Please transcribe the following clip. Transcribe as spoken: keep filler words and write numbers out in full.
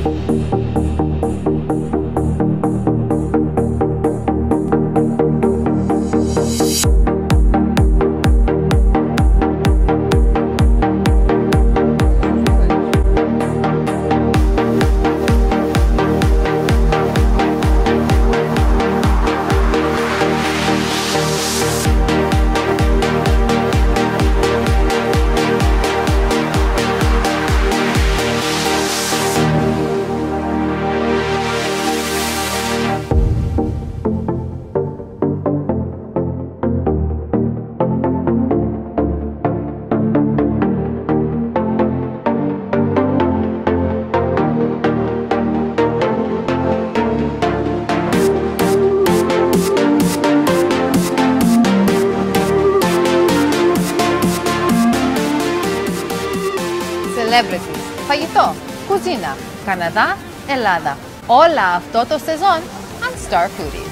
Celebrities, φαγητό, κουζίνα, Καναδά, Ελλάδα. Όλα αυτό το σεζόν αν Star Foodies.